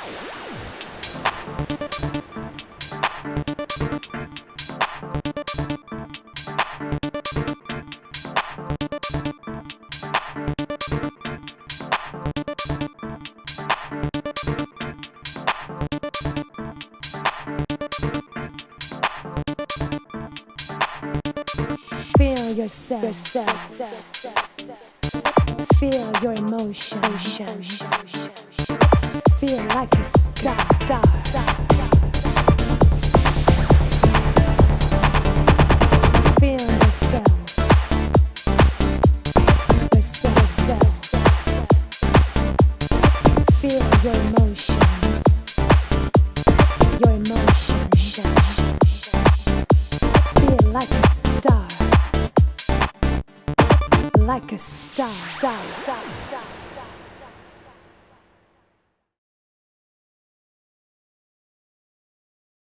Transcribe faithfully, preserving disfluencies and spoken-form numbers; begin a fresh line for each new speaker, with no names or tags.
Feel yourself, yourself. Feel your emotion. Feel like a star. Feel yourself. Yourself. Feel your emotions. Your emotions. Feel like a star. Like a star, star, star, star.